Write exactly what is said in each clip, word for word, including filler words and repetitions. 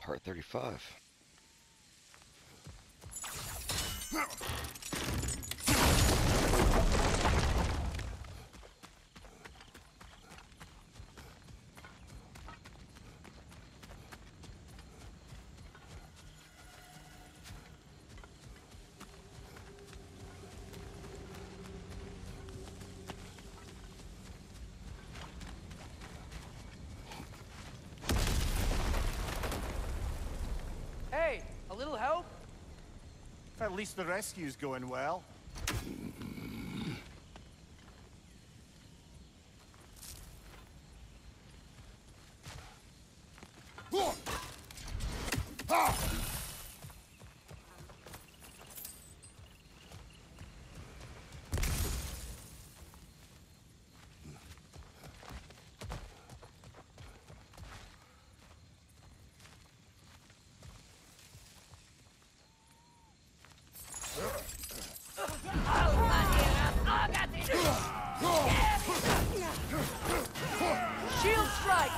Part thirty-five. Hey, a little help? At least the rescue's going well. Shield strike!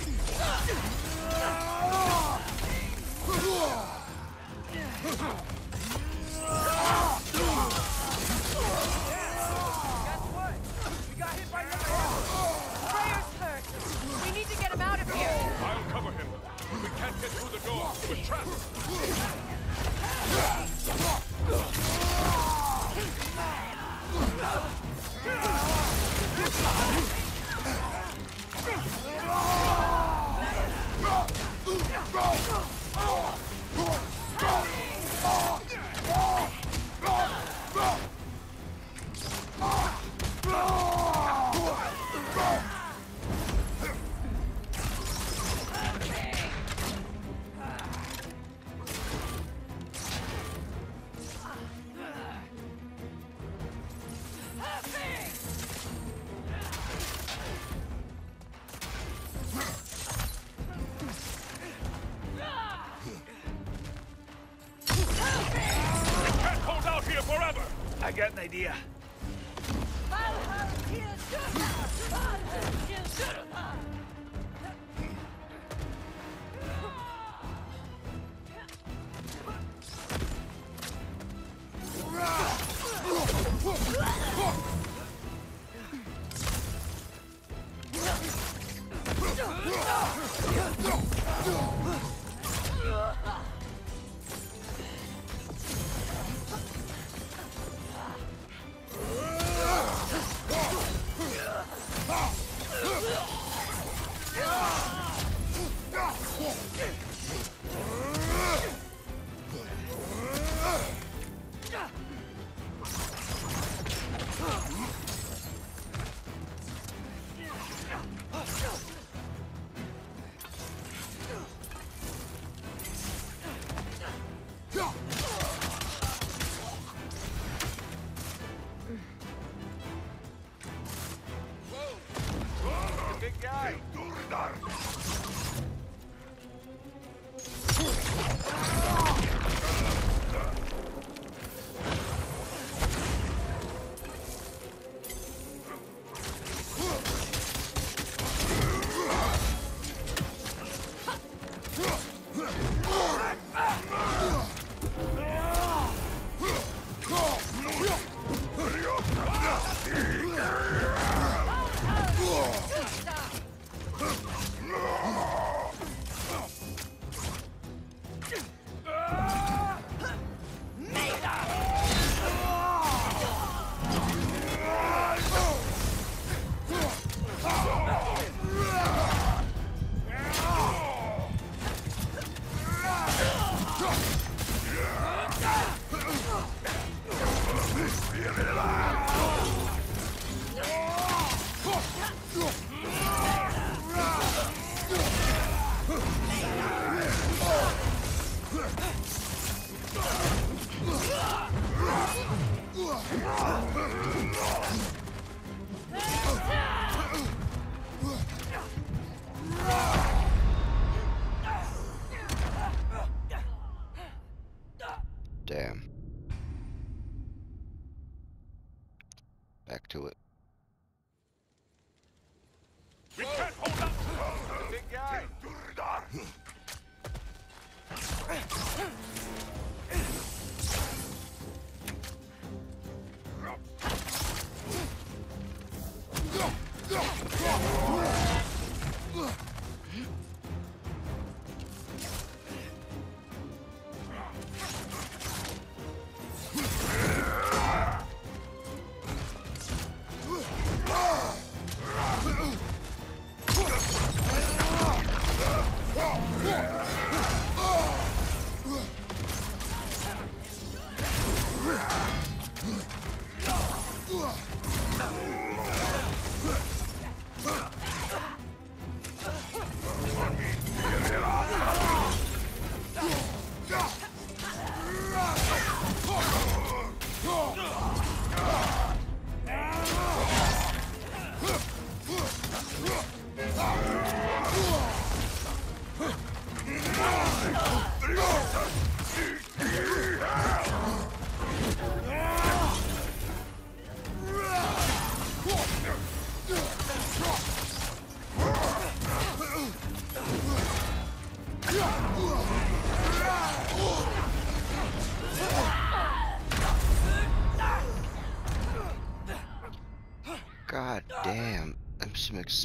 Guess what? We got hit by another arrow. Prayer's hurt. We need to get him out of here. I'll cover him. We can't get through the door. We're trapped. I got an idea. Big guy. Stop!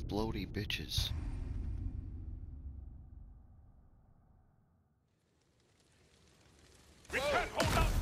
bloaty bitches. We can't hold out!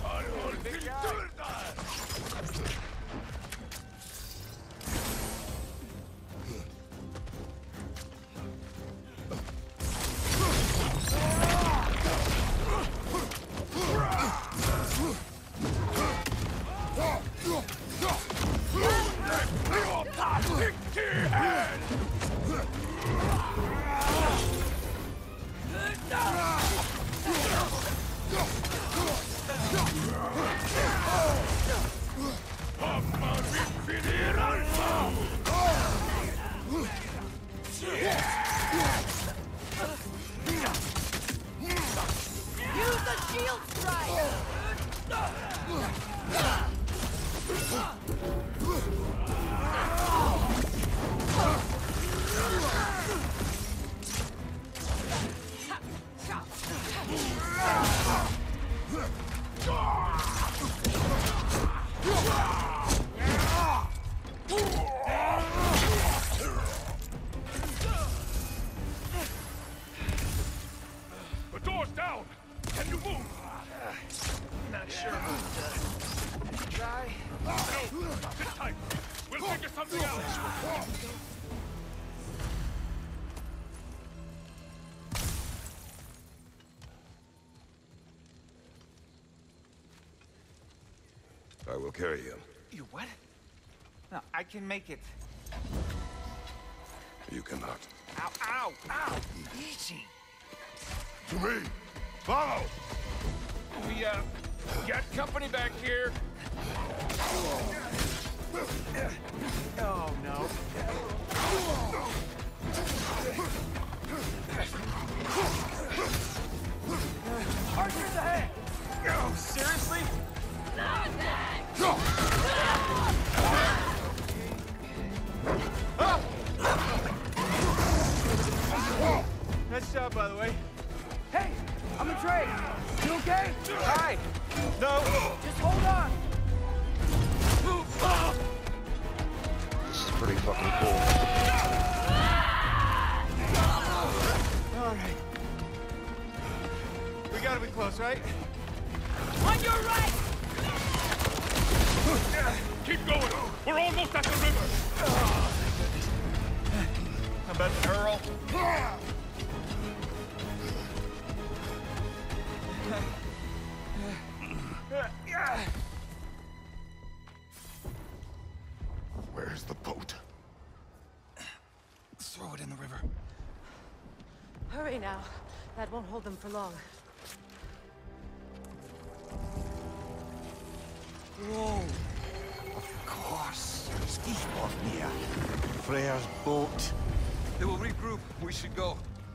Use the shield strike! The door's down! Can you move? Not sure who does. Try? No! Sit tight! We'll figure something out! I will carry him. You what? No, I can make it. You cannot. Ow, ow, ow! Easy. To me! Follow! We, uh, got company back here. Oh, no. Archer's ahead! Oh, seriously? Nice job, by the way. Hey, I'm a Trey. You okay? Hi. No. Just hold on. This is pretty fucking cool. All right. We gotta be close, right? On your right! Keep going! We're almost at the river! I'm about to hurl. Where's the boat? Throw it in the river. Hurry now. That won't hold them for long. Whoa. Of course. Skisbornir. Freyr's boat. They will regroup. We should go.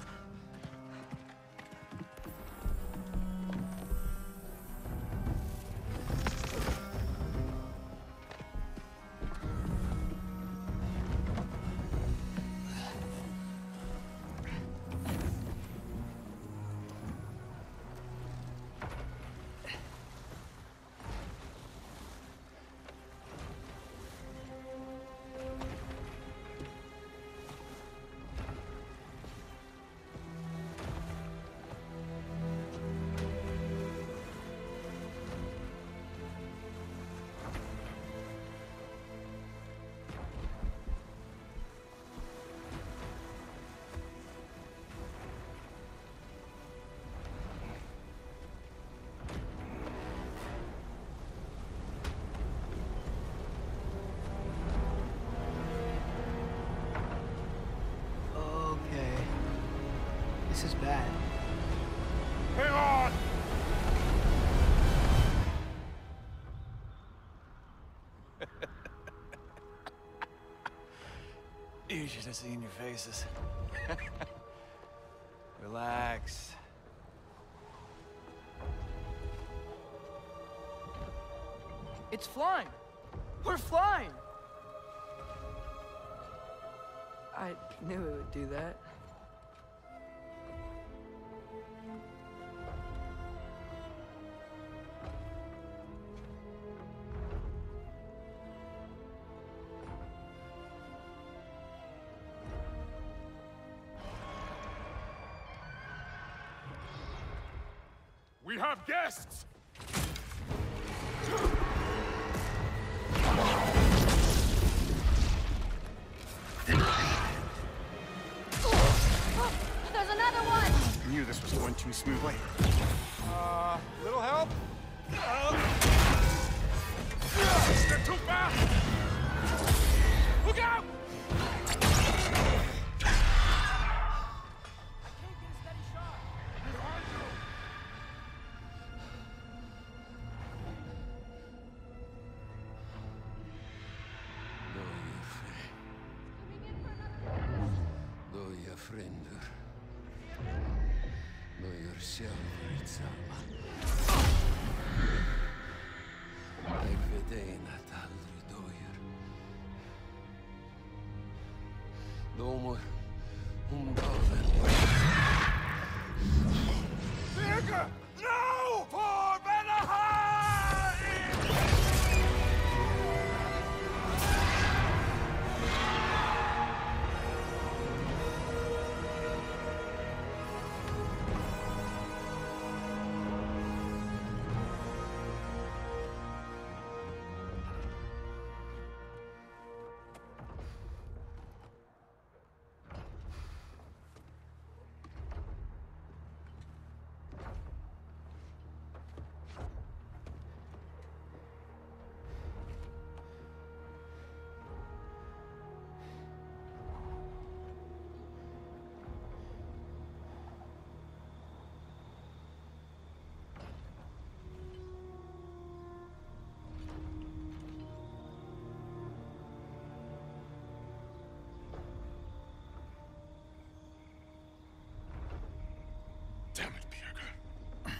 This is bad. Hang on! You should have seen your faces. Relax. It's flying! We're flying! I knew it would do that. We have guests! There's another one! I knew this was going too smoothly. Uh, little help? They're too fast! Look out! Doja fränder. Doja själv samma. Jag vet en att aldrig dojer. Domor om dagen. Birger! No! For Benahan! Damn it, Birger.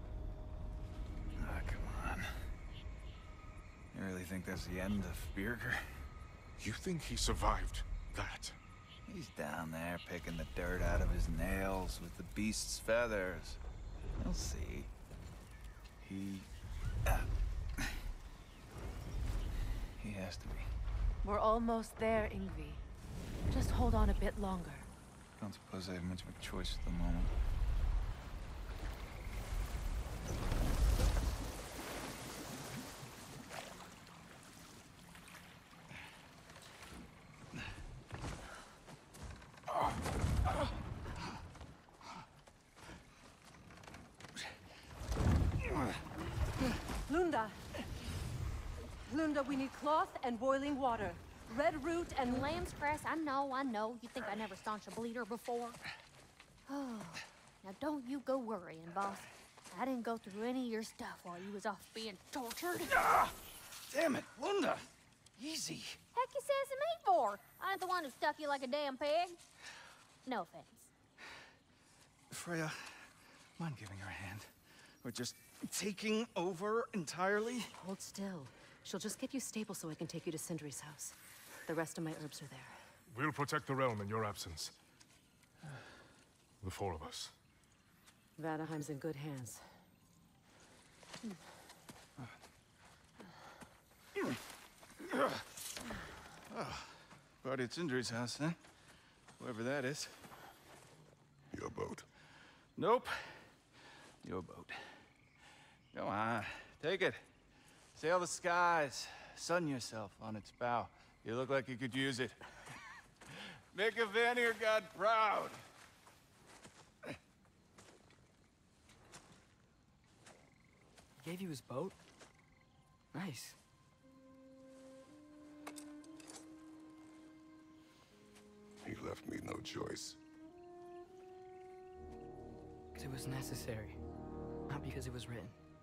Ah, come on. You really think that's the end of Birger? You think he survived that? He's down there picking the dirt out of his nails with the beast's feathers. You'll see. He... Uh, he has to be. We're almost there, Ingvi. Just hold on a bit longer. Don't suppose I have much of a choice at the moment. Lunda! Lunda, we need cloth and boiling water. Red root and lamb. Lamb's grass, I know, I know. You think I never staunched a bleeder before? Oh, now don't you go worrying, boss. I didn't go through any of your stuff while you was off being tortured. Ah! Damn it, Lunda! Easy. Heck you sassing me for? I ain't the one who stuck you like a damn pig. No offense. Freya, mind giving her a hand? Or just taking over entirely? Hold still. She'll just get you stable so I can take you to Sindri's house. The rest of my herbs are there. We'll protect the realm in your absence. The four of us. Vanaheim's in good hands. Oh, party at Sindri's house, huh? Whoever that is. Your boat. Nope. Your boat. Go on, take it. Sail the skies. Sun yourself on its bow. You look like you could use it. Make a Vanir god proud. Gave you his boat? Nice. He left me no choice. Because it was necessary. Not because it was written.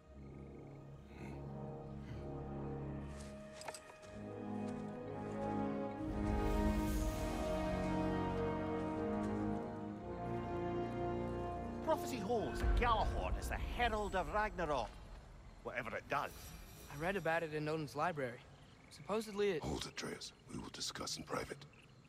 Prophecy holds that Galahorn is the herald of Ragnarok. Whatever it does. I read about it in Odin's library. Supposedly it... Hold it, Atreus. We will discuss in private.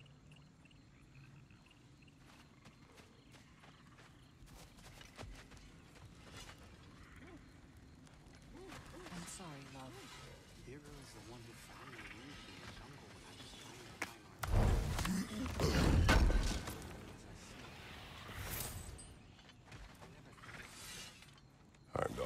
I'm sorry, love. Birger is the one who found me in the jungle when I was trying to find my... I'm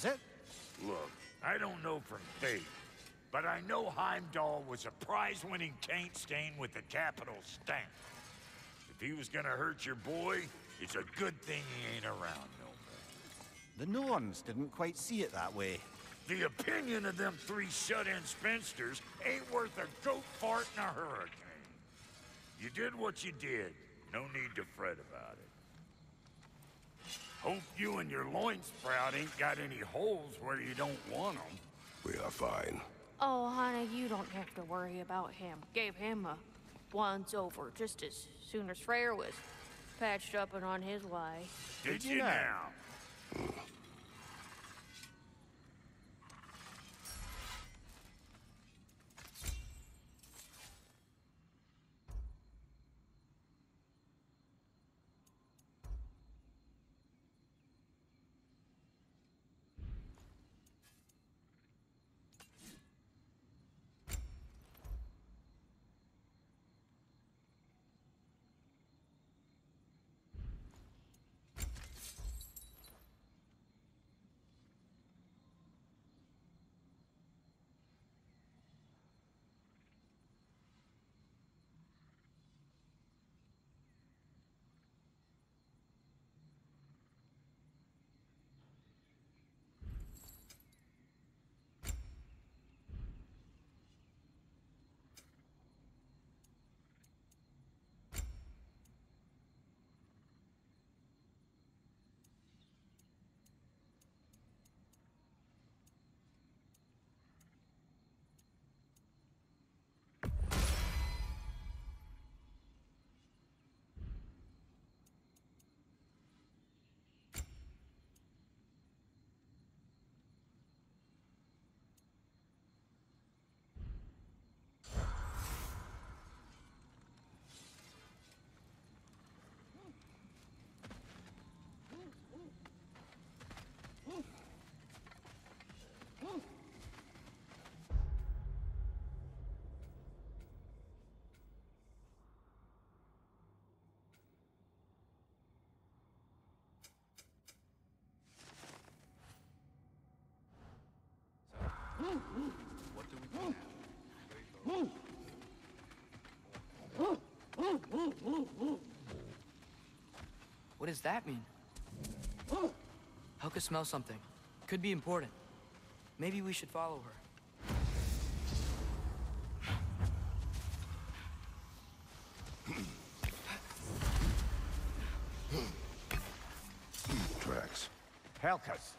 is it? Look, I don't know from faith, but I know Heimdall was a prize-winning taint stain with a capital stamp. If he was gonna hurt your boy, it's a good thing he ain't around no more. The Norns didn't quite see it that way. The opinion of them three shut-in spinsters ain't worth a goat fart in a hurricane. You did what you did. No need to fret about it. Hope you and your loin sprout ain't got any holes where you don't want them. We are fine. Oh, honey, you don't have to worry about him. Gave him a once-over just as soon as Freyr was patched up and on his way. Did, Did you now? now? What do we do now? What does that mean? Helka smells something. Could be important. Maybe we should follow her. Tracks. Helka's.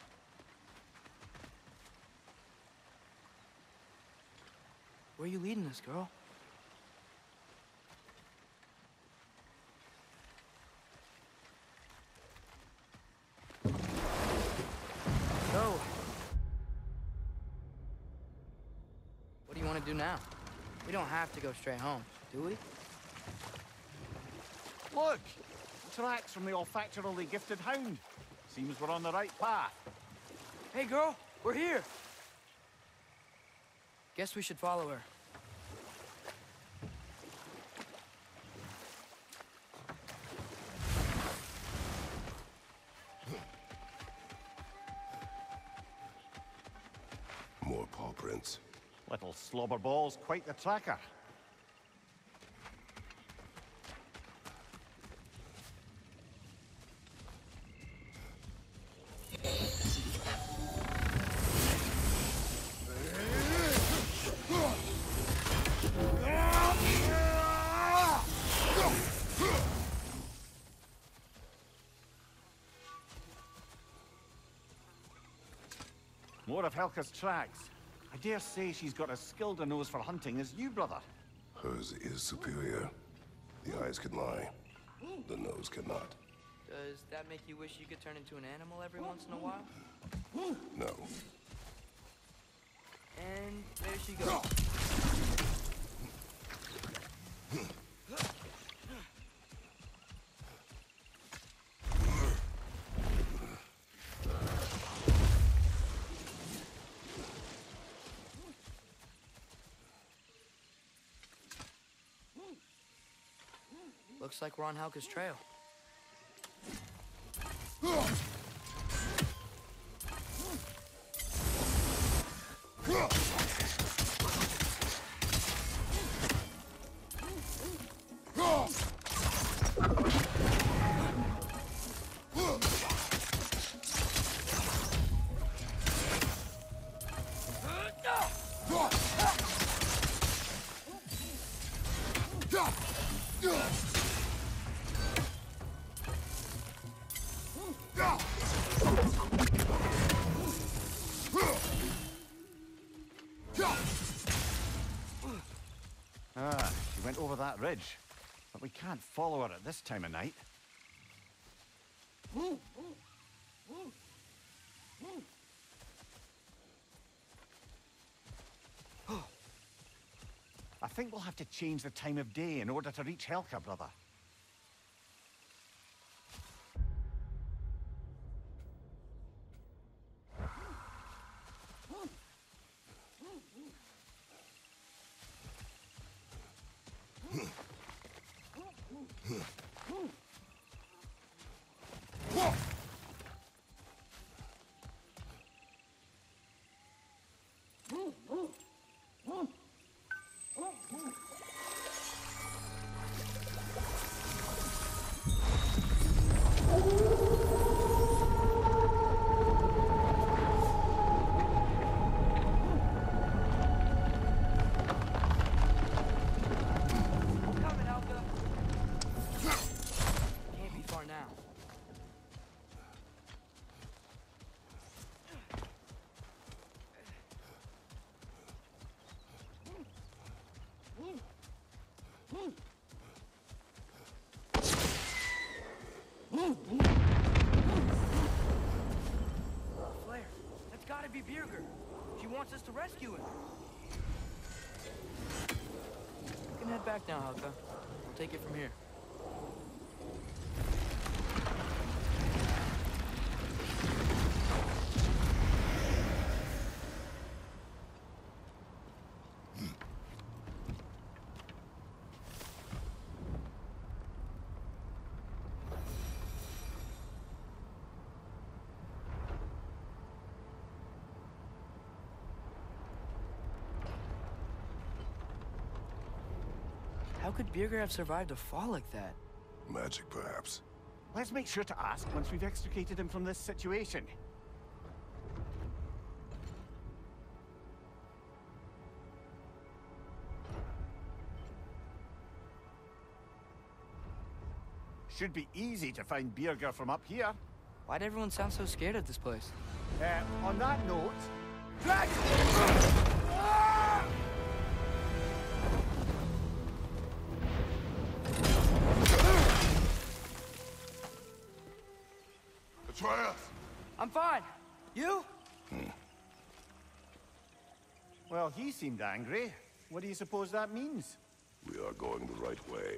Where are you leading us, girl? Go. What do you want to do now? We don't have to go straight home, do we? Look! Tracks from the olfactorily gifted hound. Seems we're on the right path. Hey, girl, we're here. Guess we should follow her. More paw prints. Little slobberball's quite the tracker. More of Helka's tracks. I dare say she's got as skilled a nose for hunting as you, brother. Hers is superior. The eyes can lie. The nose cannot. Does that make you wish you could turn into an animal every once in a while? No. And there she goes. Looks like we're on Helka's trail. went over that ridge. But we can't follow her at this time of night. I think we'll have to change the time of day in order to reach Helka, brother. Flair, that's gotta be Birger. She wants us to rescue him. You can head back now, Helka. We'll take it from here. How could Birger have survived a fall like that? Magic, perhaps. Let's make sure to ask once we've extricated him from this situation. Should be easy to find Birger from up here. Why'd everyone sound so scared of this place? Uh, on that note... Dragon! Atreus! I'm fine. You? Hmm. Well, he seemed angry. What do you suppose that means? We are going the right way.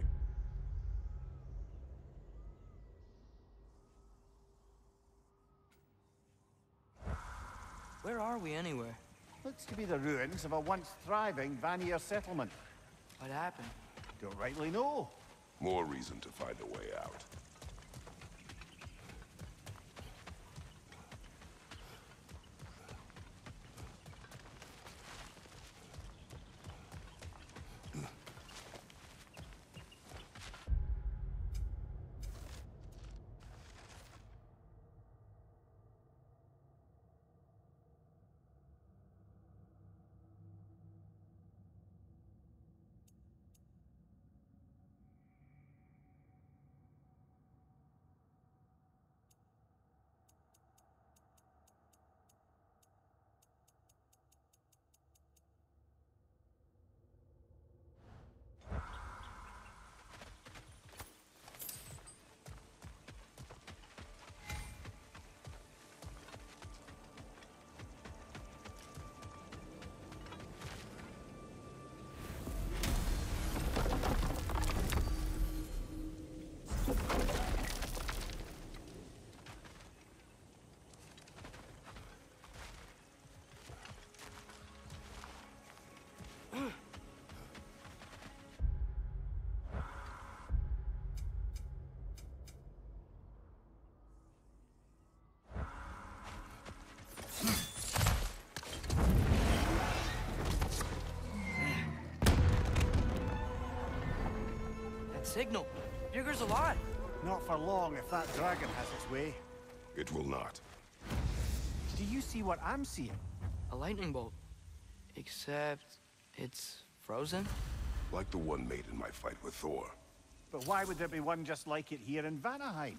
Where are we anyway? Looks to be the ruins of a once thriving Vanir settlement. What happened? Don't rightly know. More reason to find a way out. Signal. Birger's alive. Not for long if that dragon has its way. It will not. Do you see what I'm seeing? A lightning bolt. Except it's frozen? Like the one made in my fight with Thor. But why would there be one just like it here in Vanaheim?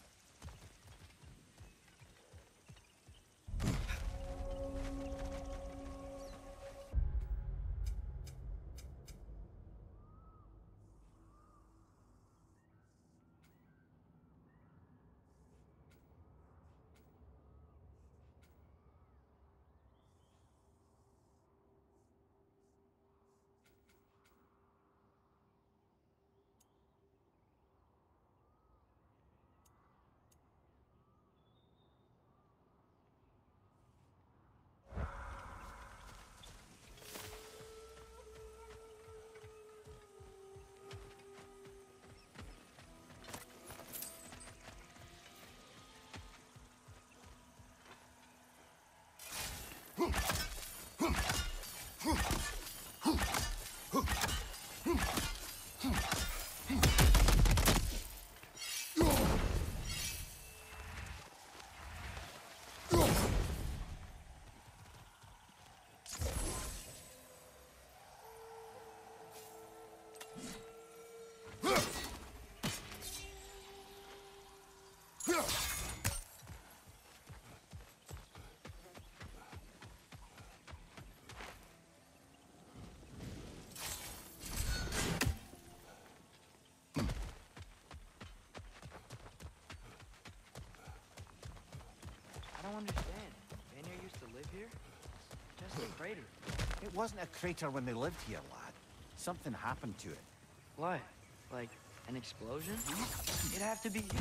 I don't understand. Vanir used to live here? Just a crater. It wasn't a crater when they lived here, lad. Something happened to it. What? Like, an explosion? It'd have to be huge.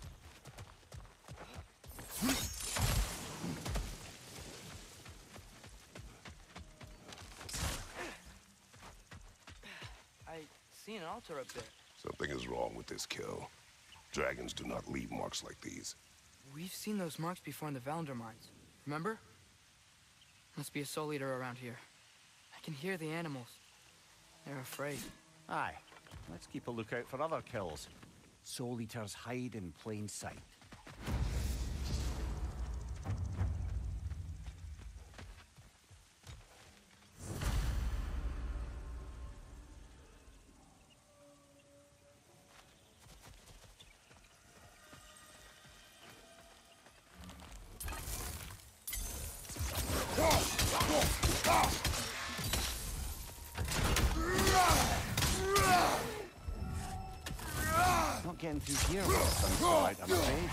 I see an altar up there. Something is wrong with this kill. Dragons do not leave marks like these. We've seen those marks before in the Valender mines. Remember? Must be a soul eater around here. I can hear the animals. They're afraid. Aye. Let's keep a lookout for other kills. Soul Eaters hide in plain sight. Not getting through here with the sunlight, I'm afraid.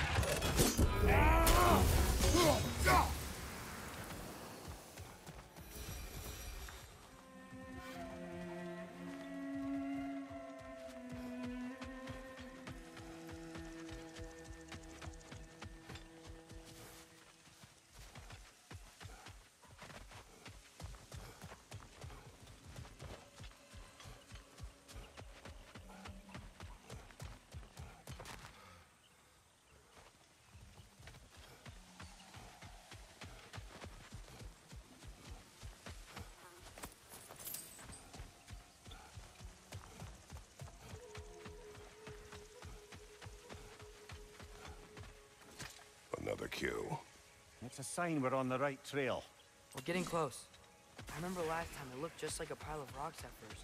Another kill. It's a sign we're on the right trail. We're getting close. I remember last time it looked just like a pile of rocks at first.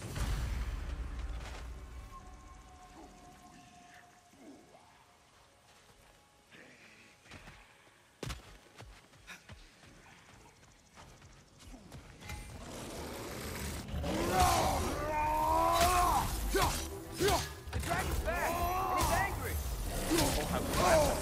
The dragon's back, and he's angry. Oh, how clever.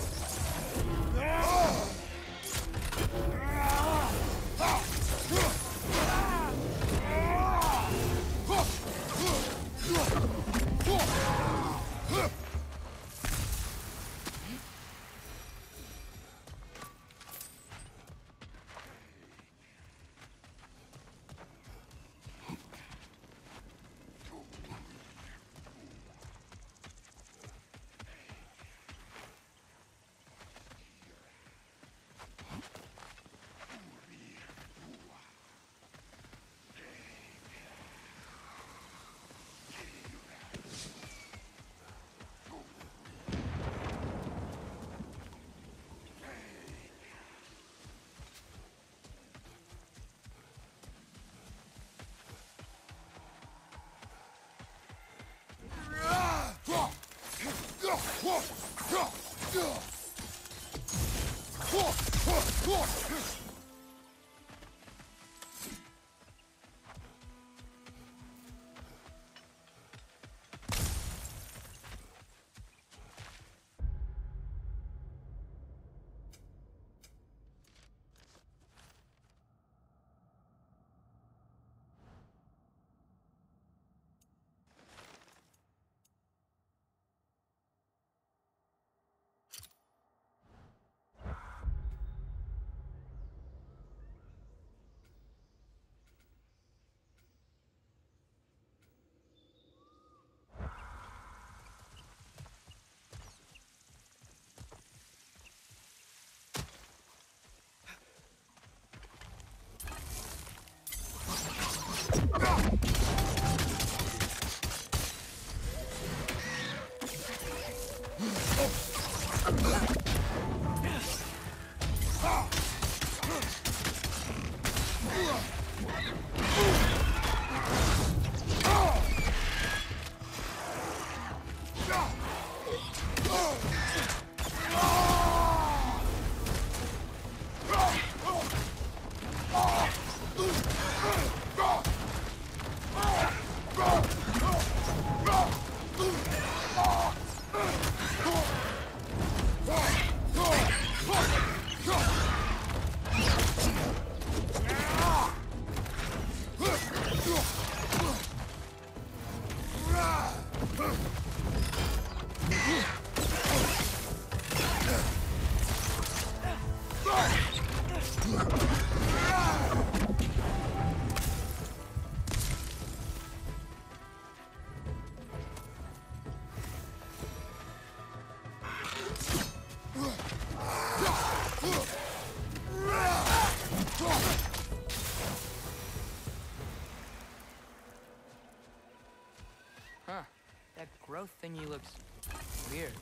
he looks weird.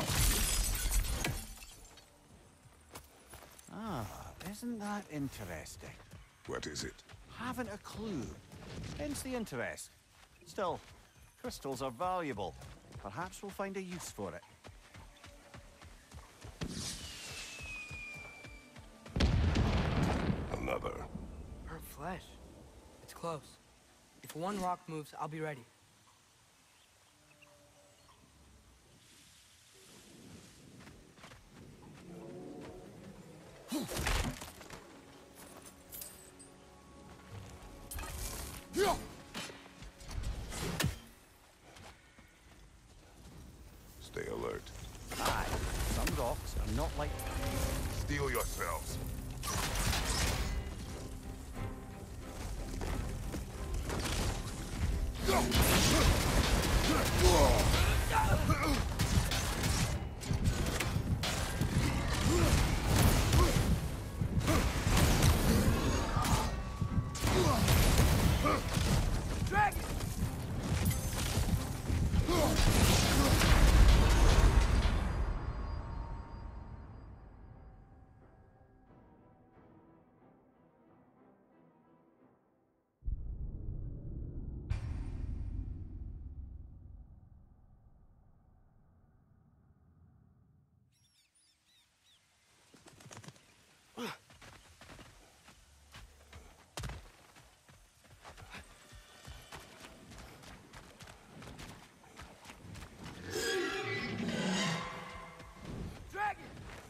Ah, isn't that interesting? What is it? Haven't a clue. Hence the interest. Still, crystals are valuable. Perhaps we'll find a use for it. Another. Her flesh. It's close. If one rock moves, I'll be ready. Stay alert. Aye, some rocks are not like... Steel yourselves. Dragon! Dragon!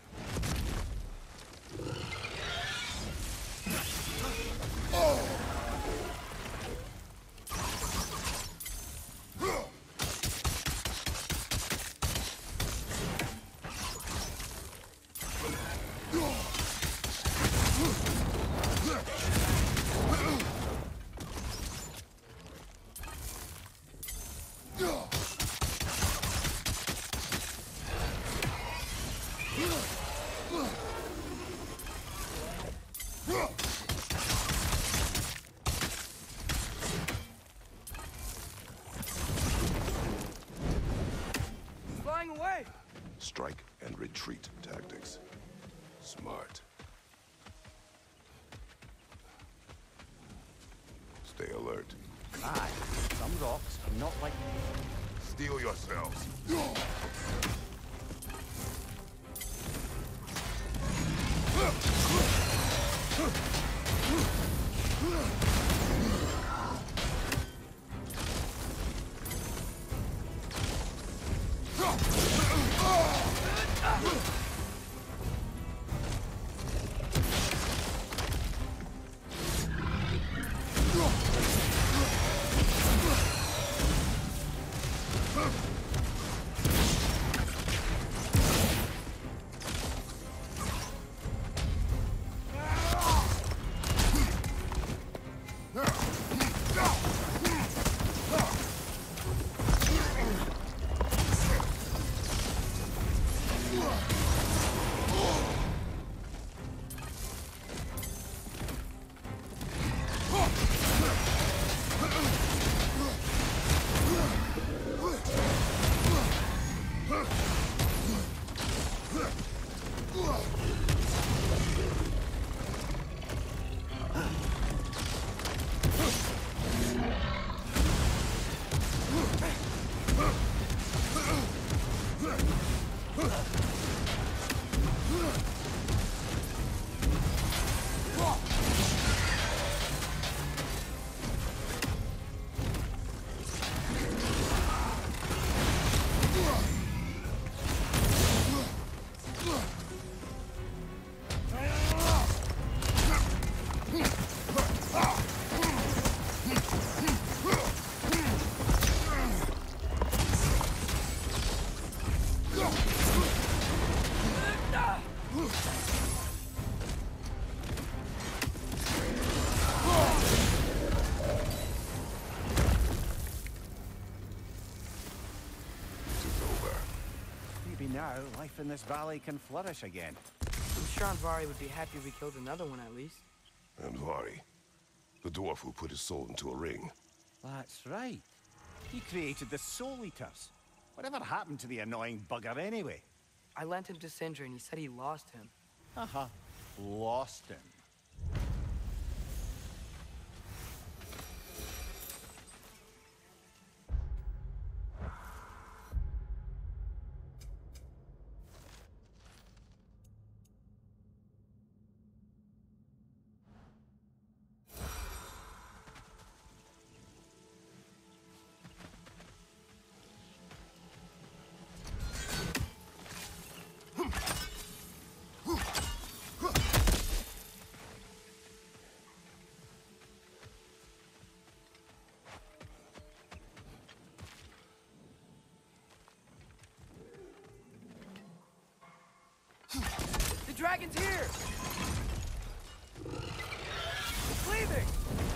Flying away! Strike and retreat tactics. Smart. Stay alert. Aye, some rocks are not like... Steel yourselves. Now, life in this valley can flourish again. I'm sure Aunt Vari would be happy if we killed another one at least. And Vari, the dwarf who put his soul into a ring. That's right. He created the Soul Eaters. Whatever happened to the annoying bugger anyway? I lent him to Sindri and he said he lost him. Uh-huh. Lost him. The dragon's here! It's leaving!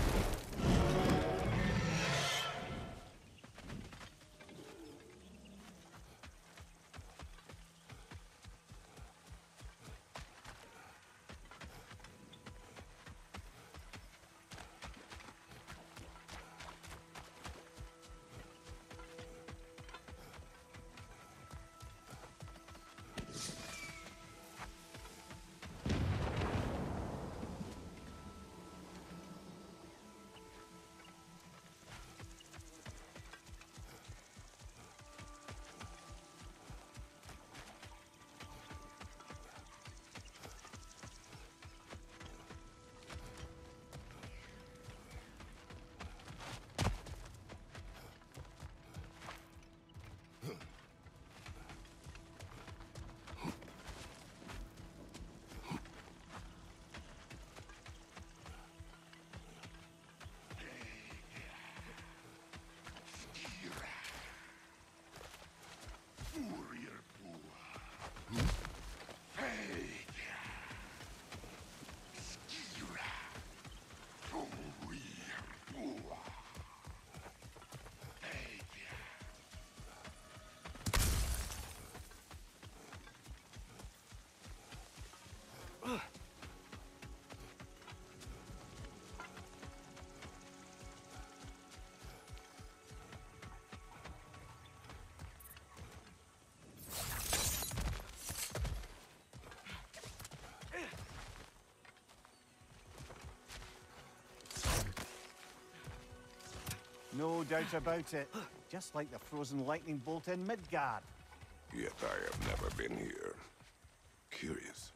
No doubt about it. Just like the frozen lightning bolt in Midgard. Yet I have never been here. Curious.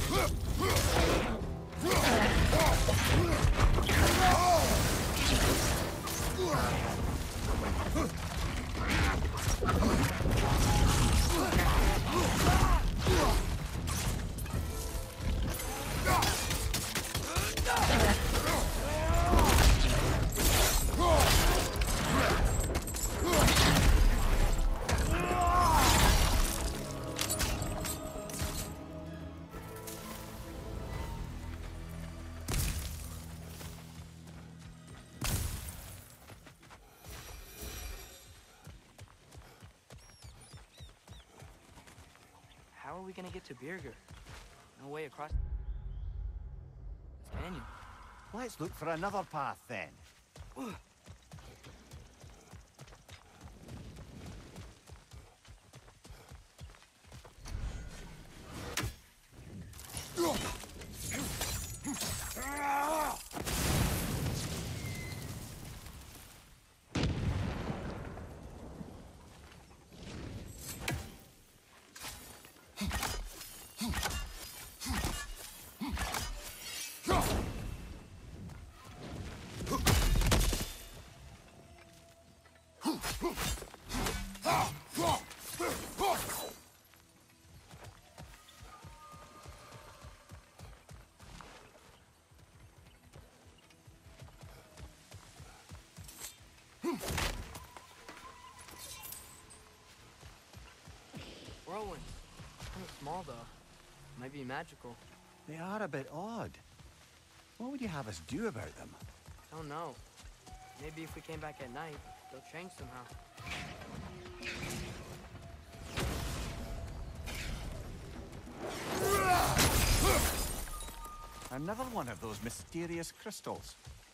How are we gonna get to Birger? No way across this canyon. Let's look for another path then. Whirlwind. Kind of small though. Might be magical. They are a bit odd. What would you have us do about them? Don't know. Maybe if we came back at night, they'll change somehow. Another one of those mysterious crystals.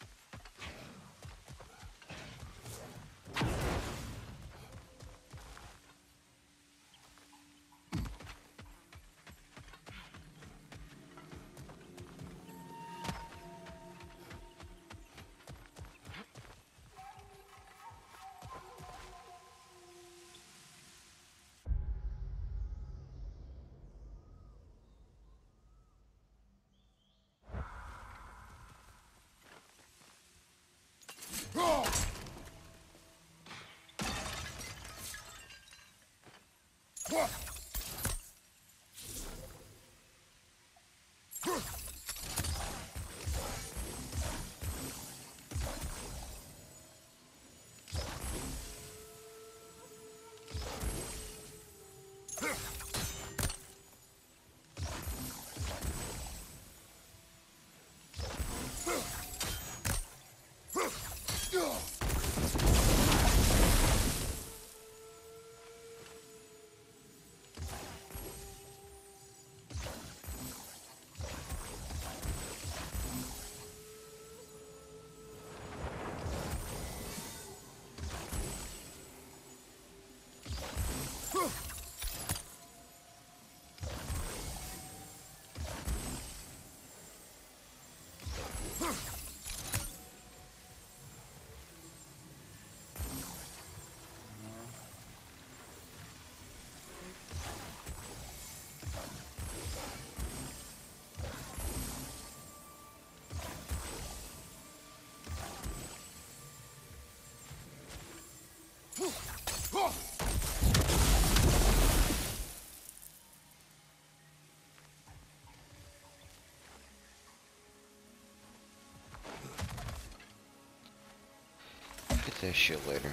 Get that shit later.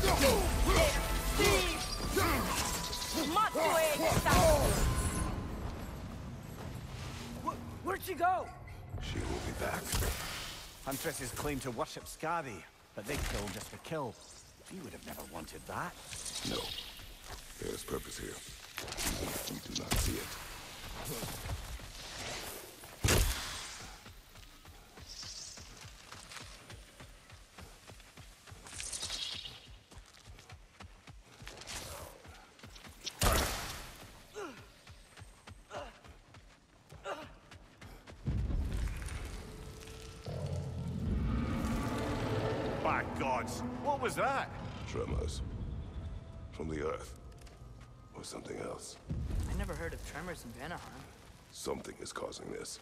Where'd she go? She will be back. Huntresses claim to worship Scabby, but they kill just for kill. You would have never wanted that. No. There's purpose here. We do not see it. By gods, what was that? Tremors. From the earth. Or something else. I never heard of tremors in Vanaheim. Something is causing this.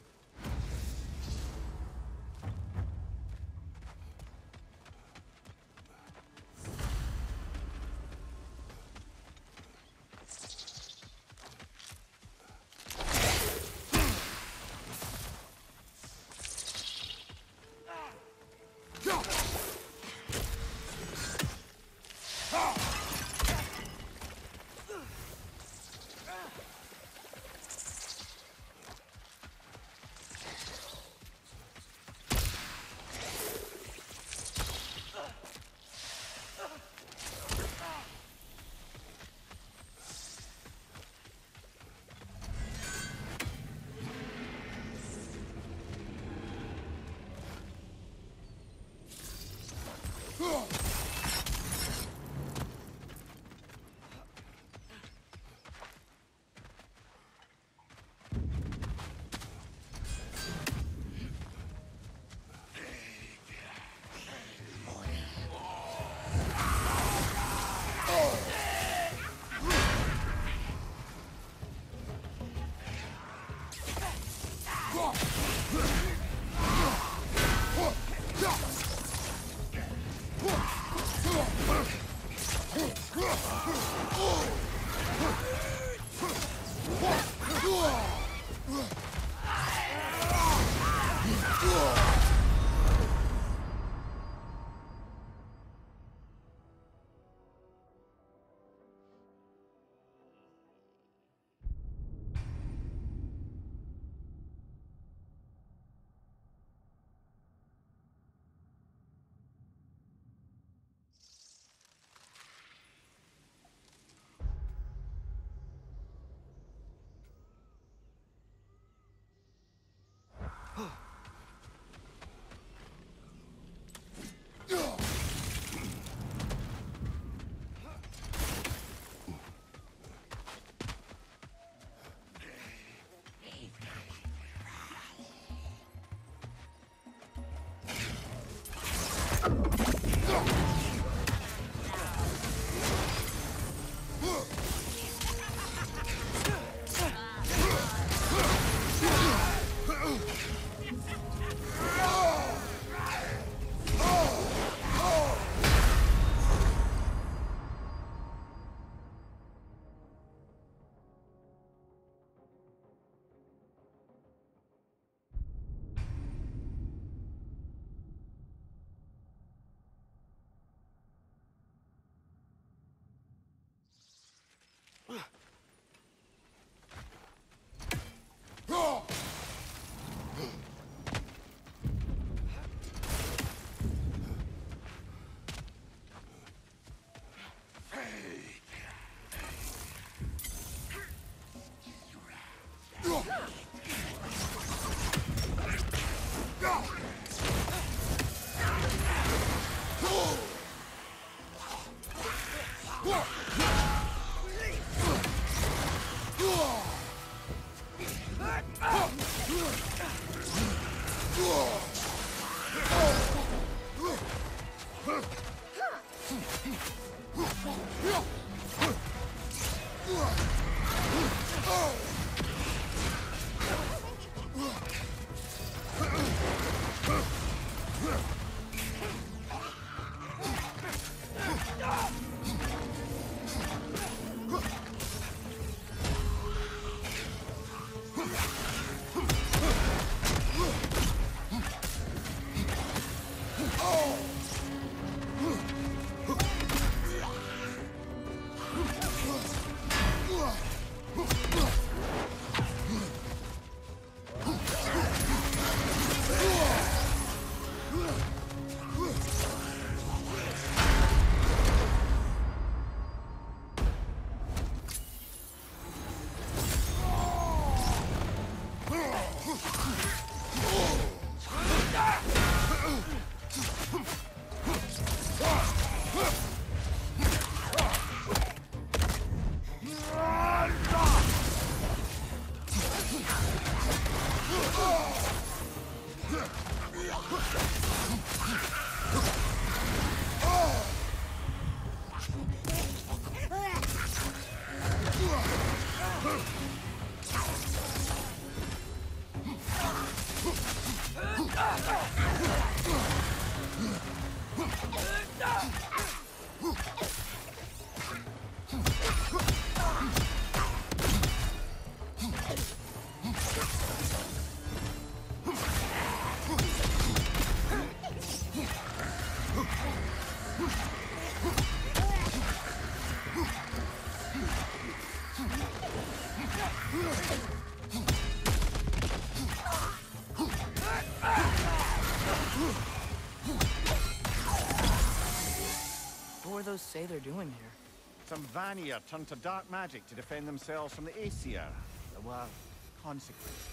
What do those say they're doing here? Some Vanir turned to dark magic to defend themselves from the Aesir. There were consequences.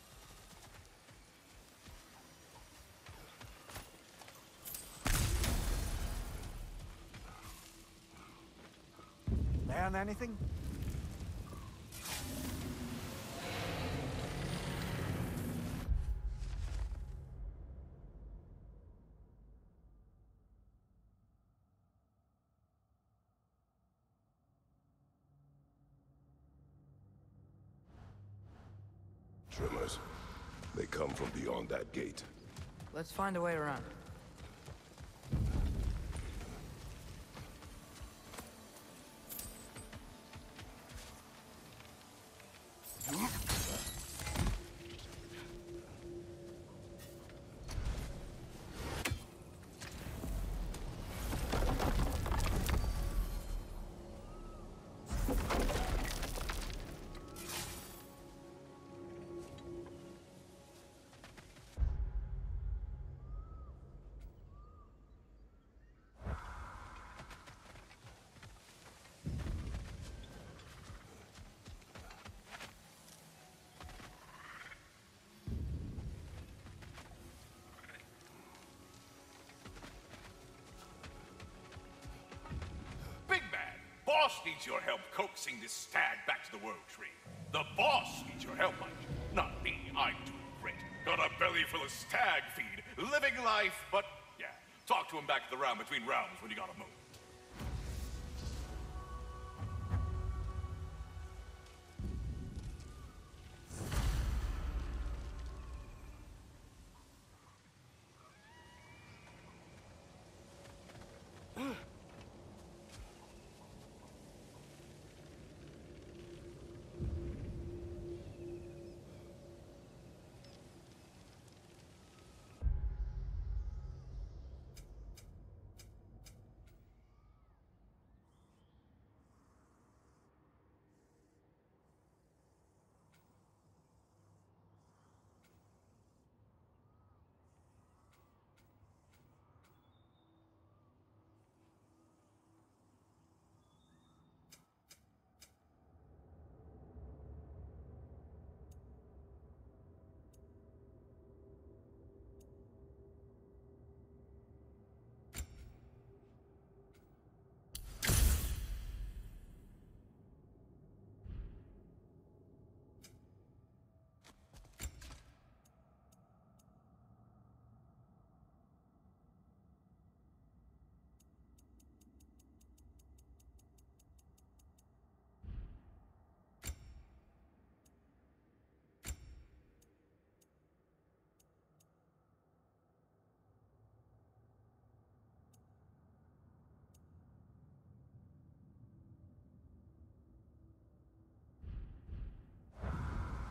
Learn anything? Tremors. They come from beyond that gate. Let's find a way around. Boss needs your help coaxing this stag back to the World Tree. The boss needs your help, mind you. Not me. I'm doing great. Got a belly full of stag feed. Living life, but yeah. Talk to him back at the round between rounds when you gotta move.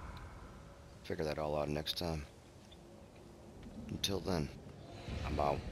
Figure that all out next time. Until then, I'm out.